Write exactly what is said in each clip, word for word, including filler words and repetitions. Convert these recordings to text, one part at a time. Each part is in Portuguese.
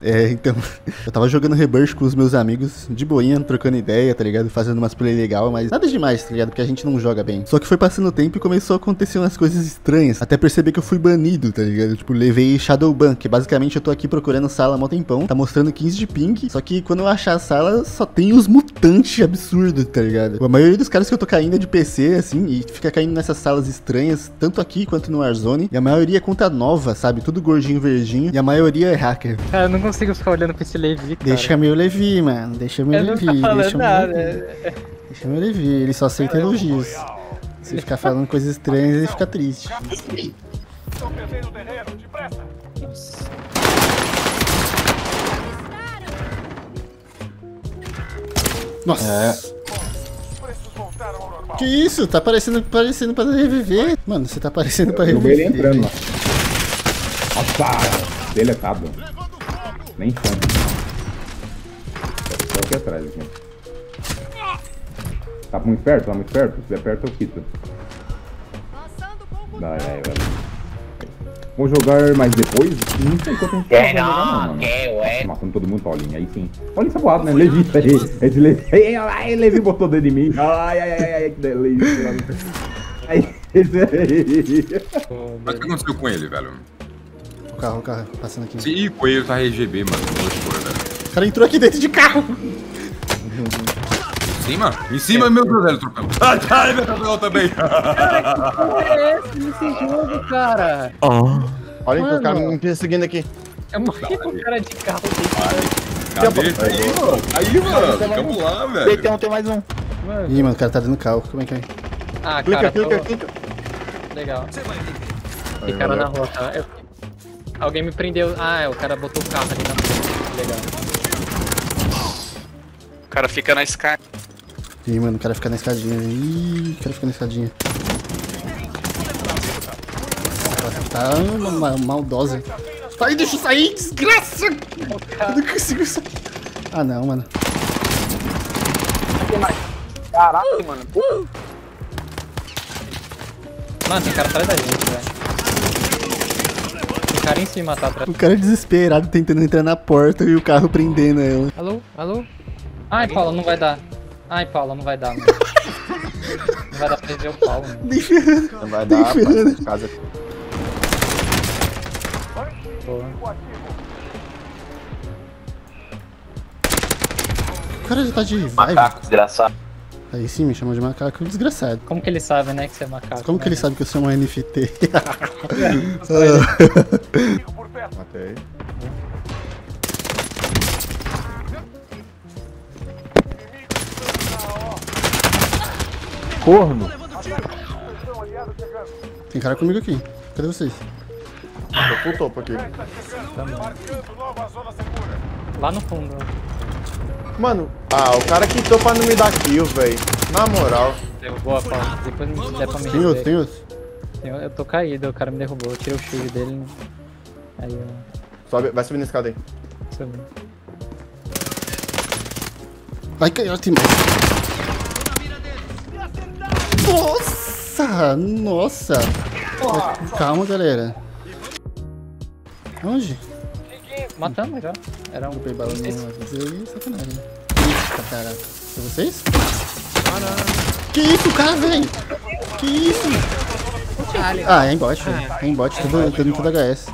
É, então, eu tava jogando Rebirth com os meus amigos, de boinha, trocando ideia, tá ligado? Fazendo umas play legal, mas nada demais, tá ligado? Porque a gente não joga bem. Só que foi passando o tempo e começou a acontecer umas coisas estranhas, até perceber que eu fui banido, tá ligado? Tipo, levei Shadowban, que basicamente eu tô aqui procurando sala há mó tempão, tá mostrando quinze de ping, só que quando eu achar a sala, só tem os mutantes absurdos, tá ligado? A maioria dos caras que eu tô caindo é de P C, assim, e fica caindo nessas salas estranhas, tanto aqui quanto no Warzone, e a maioria é conta nova, sabe? Tudo gordinho, verdinho, e a maioria é hacker. Cara, eu não consigo ficar olhando pra esse Levi, cara. Deixa meu Levi, mano. Deixa meu eu Levi. Não tá deixa nada. meu Levi. Deixa meu Levi. Ele só aceita elogios. Se ficar falando coisas estranhas, ele fica triste. Nossa. É. Que isso? Tá parecendo, parecendo pra reviver. Mano, você tá parecendo pra reviver. Eu vi ele entrando lá. Nossa, deletado. Nem fã. Tô aqui atrás, aqui. Tá muito perto? Tá muito perto? Se estiver perto, eu quito. Vai, vai, vai. Vou jogar mais depois? Não sei quanto a gente vai jogar, não, mano. Nossa, matando todo mundo, Paulinho. Aí sim. Olha essa boada, né? Levi, aí. Esse Levi. Ai, ai, Levi botou dentro de mim. Ai, ai, ai, ai, que delícia. Ai, esse aí. Mas o que aconteceu com ele, velho? O carro, o carro, passando aqui. Ih, com ele tá R G B, mano. O cara entrou aqui dentro de carro. Em cima? Em cima, é. Meu Deus, ele trocando. Ai, ai, meu Deus, também. Cara, que porra é esse nesse jogo, cara? Oh. Olha Mano. que o cara me perseguindo aqui. Eu morri com o cara de carro. Cadê? Aí, mano. Aí, mano. Vamos lá, velho. Tem, tem mais um. Mano. Ih, mano, o cara tá dando cal. Como é que é? Ah, clica, cara, clica, tô... clica. Legal. Tem cara na rua, tá? Eu... Alguém me prendeu. Ah, o cara botou o carro ali na frente. Legal. O cara fica na escada. Ih, mano, o cara fica na escadinha. Ih, o cara fica na escadinha. Tá uma, uma maldosa. Sai, deixa eu sair, desgraça! Eu não consigo sair. Ah, não, mano. Caraca, mano. Mano, tem cara atrás da gente, velho. Tem cara em cima, tá atrás. O cara é desesperado tentando entrar na porta e o carro prendendo ela. Alô? Alô? Ai, Paula, não vai dar. Ai, Paula, não vai dar, mano. Não vai dar pra ver o Paulo, mano. Nem ferrando. Não vai dar, rapaz, de casa. Porra. O cara já tá de vibe. Macaco, desgraçado. Aí sim, me chamou de macaco, desgraçado. Como que ele sabe, né, que você é macaco? Como né? que ele sabe que eu sou um N F T? Matei. Corno. Tem cara comigo aqui. Cadê vocês? Tô full topo aqui. Lá no fundo. Mano, ah, o cara quitou pra não me dar kill, velho. Na moral. Derrubou a Paula. Depois não der pra me Tem outro, tem outro. Eu, eu tô caído, o cara me derrubou. Eu tirei o shield dele. Aí eu... Sobe, vai subir na escada aí. subi. Vai cair, tem mais. Nossa! Nossa! Calma, galera. Onde? Matamos já. Era um... Super bala no aí, sacanagem. Eita, cara. É vocês? Ah, não. Que isso, cara, velho? Que isso? Ah, é embote, velho. É embote, tudo, tudo, tudo H S.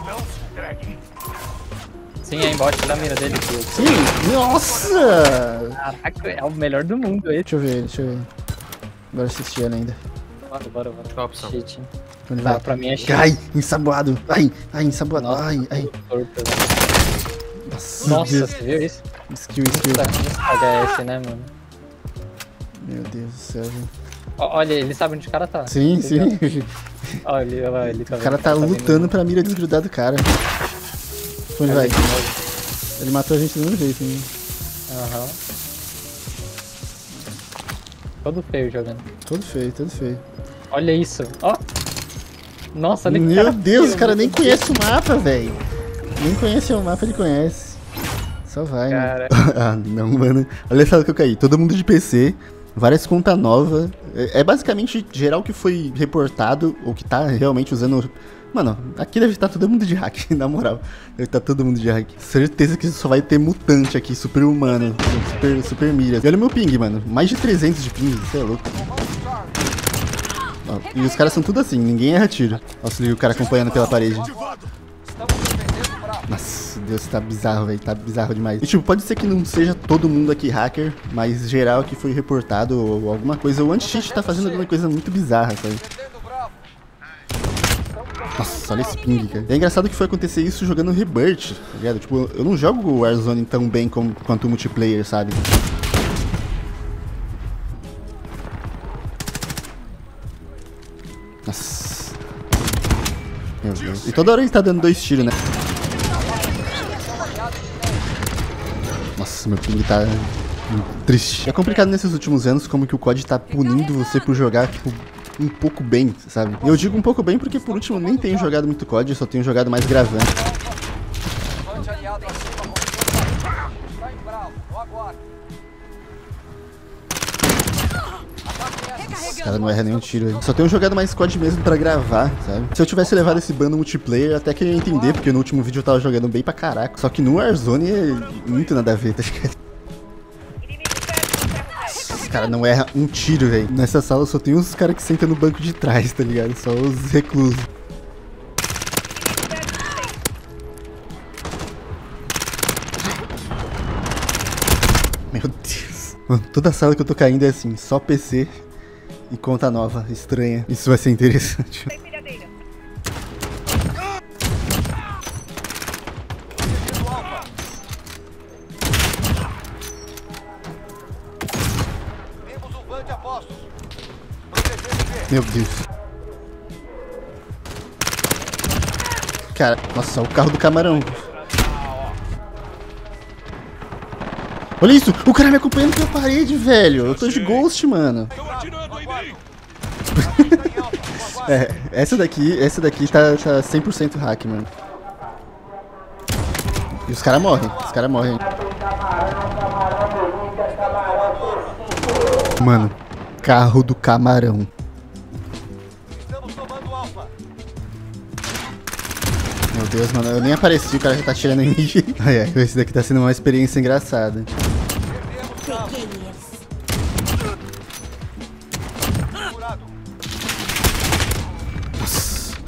Sim, é embaixo da mira dele. Filho. Sim, nossa! Caraca, é o melhor do mundo esse. Deixa eu ver ele, deixa eu ver ele. Bora assistir ele ainda. Bora, bora, bora. Qual a opção? Cheat. Ele Tá, vai. pra mim é cheat. Ai, ensaboado. Ai, ai, ensaboado. Nossa, ai, ai. torto, Nossa, Nossa, Deus. você viu isso? Skill, skill. Tá H S, né, mano? Meu Deus do céu, gente. Ó, olha, ele sabe onde o cara tá. Sim, sim. Olha, ele, olha, ele tá O cara vendo, tá vindo. lutando pra mira desgrudar do cara. Onde vai? Ele matou a gente do mesmo jeito, hein? Aham. Todo feio jogando. Todo feio, todo feio. Olha isso, ó. Nossa, olha que Meu cara Deus, feio, o cara meu nem Deus. conhece o mapa, velho. Nem conhece o mapa, ele conhece. Só vai, Cara. mano. Ah, não, mano. Olha só o que eu caí. Todo mundo de P C, várias contas novas. É, é basicamente geral que foi reportado, ou que tá realmente usando Mano, aqui deve estar todo mundo de hack, na moral. Deve estar todo mundo de hack. Certeza que só vai ter mutante aqui, super humano, super, super miras. E olha o meu ping, mano. Mais de trezentos de ping, você é louco. Ó, e os caras são tudo assim, ninguém erra tiro. Nossa, o cara acompanhando pela parede. Nossa, Deus, tá bizarro, velho. Tá bizarro demais. E tipo, pode ser que não seja todo mundo aqui hacker, mas geral aqui foi reportado ou alguma coisa. O anti-cheat tá fazendo alguma coisa muito bizarra, sabe? Nossa, olha esse ping, cara. É engraçado que foi acontecer isso jogando Rebirth, tá ligado? Tipo, eu não jogo o Warzone tão bem como, quanto o multiplayer, sabe? Nossa. Meu Deus. E toda hora ele tá dando dois tiros, né? Nossa, meu ping tá muito triste. É complicado nesses últimos anos como que o C O D tá punindo você por jogar, tipo, um pouco bem, sabe? E eu digo um pouco bem porque, por último, eu nem tenho jogado muito C O D, eu só tenho jogado mais gravando. Os caras não erram nenhum tiro aí. Só tenho jogado mais C O D mesmo pra gravar, sabe? Se eu tivesse levado esse ban no multiplayer, até que eu ia entender, porque no último vídeo eu tava jogando bem pra caraca. Só que no Warzone é muito nada a ver, tá ligado? Os caras não erram um tiro, velho. Nessa sala só tem os caras que sentam no banco de trás, tá ligado? Só os reclusos. Meu Deus. Mano, toda sala que eu tô caindo é assim, só P C e conta nova, estranha. Isso vai ser interessante. Meu Deus. Cara, nossa, o carro do camarão. Olha isso, o cara me acompanhando pela parede, velho. Eu tô de ghost, mano. É, essa daqui, essa daqui tá, tá cem por cento hack, mano. E os caras morrem, os caras morrem. Mano, carro do camarão. Meu Deus, mano, eu nem apareci, o cara já tá atirando em mim. Ai, ai, esse daqui tá sendo uma experiência engraçada. Nossa.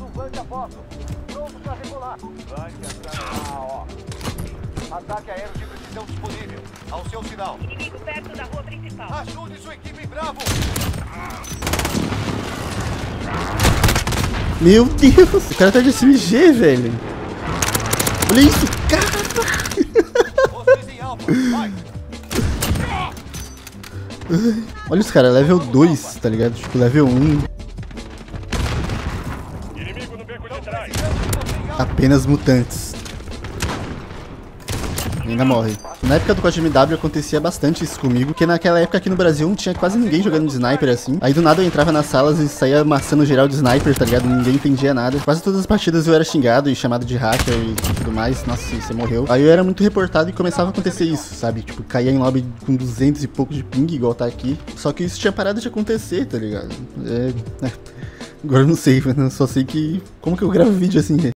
Ataque aéreo de precisão disponível. Ao seu sinal. Inimigo perto da rua principal. Ajude sua equipe, Bravo! Meu Deus, o cara tá de S M G, velho. Olha isso, cara. Olha os caras, level dois, tá ligado? Tipo, level um. Apenas mutantes. Ainda morre. Na época do C O D M W acontecia bastante isso comigo, porque naquela época aqui no Brasil não tinha quase ninguém jogando de sniper assim. Aí do nada eu entrava nas salas e saía amassando geral de sniper, tá ligado? Ninguém entendia nada. Quase todas as partidas eu era xingado e chamado de hacker e tudo mais. Nossa, você morreu. Aí eu era muito reportado e começava a acontecer isso, sabe? Tipo, caía em lobby com duzentos e pouco de ping, igual tá aqui. Só que isso tinha parado de acontecer, tá ligado? É... é. Agora eu não sei, eu só sei que... Como que eu gravo vídeo assim,